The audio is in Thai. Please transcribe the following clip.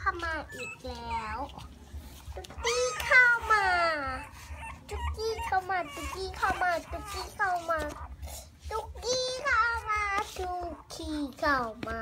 ามาอีกแล้วตุ๊กกี้เข้ามาตุ๊กกี้เข้ามาตุ๊กกี้เข้ามาตุ๊กกี้เข้ามาตุ๊กกี้เข้ามาตุ๊กกี้เข้ามา